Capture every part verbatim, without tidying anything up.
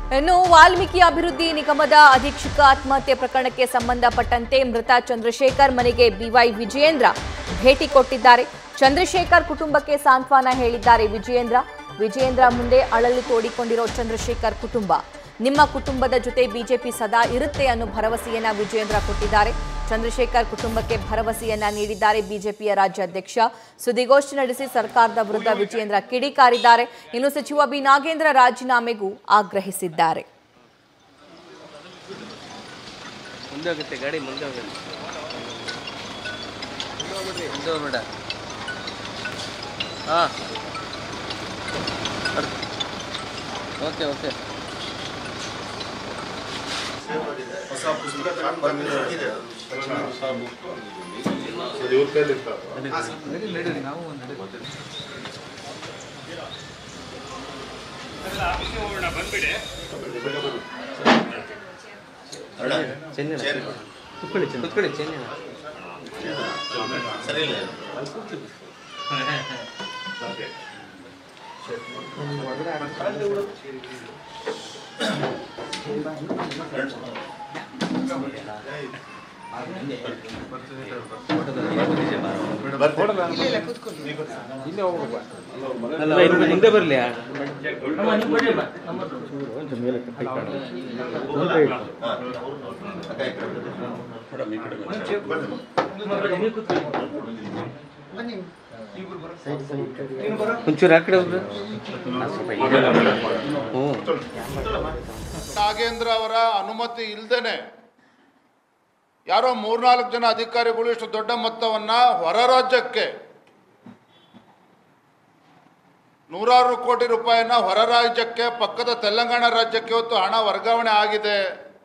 ಇನ್ನು ವಾಲ್ಮೀಕಿ ಅಭಿವೃದ್ಧಿ ನಿಗಮದ ಅಧೀಕ್ಷಕ ಆತ್ಮಹತ್ಯೆ ಪ್ರಕರಣಕ್ಕೆ ಸಂಬಂಧಪಟ್ಟಂತೆ ಮೃತ ಚಂದ್ರಶೇಖರ್ ಮನೆಗೆ ಬಿವೈ ವಿಜಯೇಂದ್ರ ಭೇಟಿ ಕೊಟ್ಟಿದ್ದಾರೆ. ಚಂದ್ರಶೇಖರ್ ಕುಟುಂಬಕ್ಕೆ ಸಾಂತ್ವನ ಹೇಳಿದ್ದಾರೆ ವಿಜಯೇಂದ್ರ. ವಿಜಯೇಂದ್ರ ಮುಂದೆ ಅಳಲು ತೋಡಿಕೊಂಡಿರೋ ಚಂದ್ರಶೇಖರ್ ಕುಟುಂಬ, ನಿಮ್ಮ ಕುಟುಂಬದ ಜೊತೆ ಬಿಜೆಪಿ ಸದಾ ಇರುತ್ತೆ ಅನ್ನೋ ಭರವಸೆಯನ್ನ ವಿಜಯೇಂದ್ರ ಕೊಟ್ಟಿದ್ದಾರೆ. ಚಂದ್ರಶೇಖರ್ ಕುಟುಂಬಕ್ಕೆ ಭರವಸೆಯನ್ನ ನೀಡಿದ್ದಾರೆ ಬಿಜೆಪಿಯ ರಾಜ್ಯಾಧ್ಯಕ್ಷ. ಸುದ್ದಿಗೋಷ್ಠಿ ನಡೆಸಿ ಸರ್ಕಾರದ ವಿರುದ್ಧ ವಿಜಯೇಂದ್ರ ಕಿಡಿಕಾರಿದ್ದಾರೆ. ಇನ್ನು ಸಚಿವ ಬಿ ನಾಗೇಂದ್ರ ರಾಜೀನಾಮೆಗೂ ಆಗ್ರಹಿಸಿದ್ದಾರೆ. ಓಕೆ ಓಕೆ ಹೊಸ ಪುಸ್ತಕ ಬಂದಿದೆ. ಸರಿ ಇಲ್ಲ ಮುಂದೆ ಬರಲಿ. ಒಂಚೂರು ಆ ಕಡೆ ನಾಗೇಂದ್ರ ಅವರ ಅನುಮತಿ ಇಲ್ಲದೇನೆ ಯಾರೋ ಮೂರ್ನಾಲ್ಕು ಜನ ಅಧಿಕಾರಿಗಳು ಇಷ್ಟು ದೊಡ್ಡ ಮೊತ್ತವನ್ನ ಹೊರ ರಾಜ್ಯಕ್ಕೆ ನೂರಾರು ಕೋಟಿ ರೂಪಾಯಿನ ಹೊರ ರಾಜ್ಯಕ್ಕೆ ಪಕ್ಕದ ತೆಲಂಗಾಣ ರಾಜ್ಯಕ್ಕೆ ಇವತ್ತು ಹಣ ವರ್ಗಾವಣೆ ಆಗಿದೆ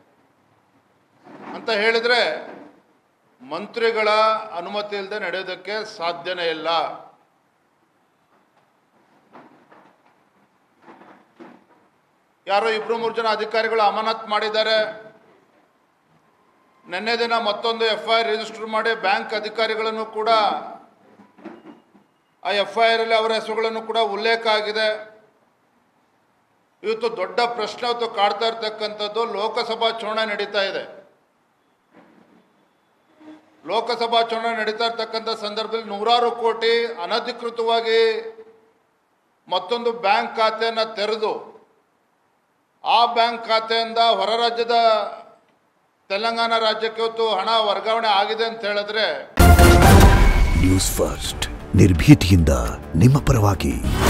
ಅಂತ ಹೇಳಿದ್ರೆ ಮಂತ್ರಿಗಳ ಅನುಮತಿ ಇಲ್ಲದೆ ನಡೆಯೋದಕ್ಕೆ ಸಾಧ್ಯನೇ ಇಲ್ಲ. ಯಾರೋ ಇಬ್ರು ಮೂರು ಜನ ಅಧಿಕಾರಿಗಳು ಅಮಾನತ್ ಮಾಡಿದ್ದಾರೆ. ನಿನ್ನೆ ದಿನ ಮತ್ತೊಂದು ಎಫ್ ಐ ಆರ್ ರಿಜಿಸ್ಟರ್ ಮಾಡಿ ಬ್ಯಾಂಕ್ ಅಧಿಕಾರಿಗಳನ್ನು ಕೂಡ ಆ ಎಫ್ ಐ ಆರ್ ಅಲ್ಲಿ ಅವರ ಹೆಸರುಗಳನ್ನು ಕೂಡ ಉಲ್ಲೇಖ ಆಗಿದೆ. ಇವತ್ತು ದೊಡ್ಡ ಪ್ರಶ್ನೆ ಹೊತ್ತು ಕಾಡ್ತಾ ಇರ್ತಕ್ಕಂಥದ್ದು, ಲೋಕಸಭಾ ಚುನಾವಣೆ ನಡೀತಾ ಇದೆ. ಲೋಕಸಭಾ ಚುನಾವಣೆ ನಡೀತಾ ಇರ್ತಕ್ಕಂಥ ಸಂದರ್ಭದಲ್ಲಿ ನೂರಾರು ಕೋಟಿ ಅನಧಿಕೃತವಾಗಿ ಮತ್ತೊಂದು ಬ್ಯಾಂಕ್ ಖಾತೆಯನ್ನು ತೆರೆದು ಆ ಬ್ಯಾಂಕ್ ಖಾತೆಯಿಂದ ಹೊರ ರಾಜ್ಯದ ತೆಲಂಗಾಣ ರಾಜ್ಯಕ್ಕೆ ಇವತ್ತು ಹಣ ವರ್ಗಾವಣೆ ಆಗಿದೆ ಅಂತ ಹೇಳಿದ್ರೆ ನ್ಯೂಸ್ ಫಸ್ಟ್ ನಿರ್ಭೀತಿಯಿಂದ ನಿಮ್ಮ ಪರವಾಗಿ.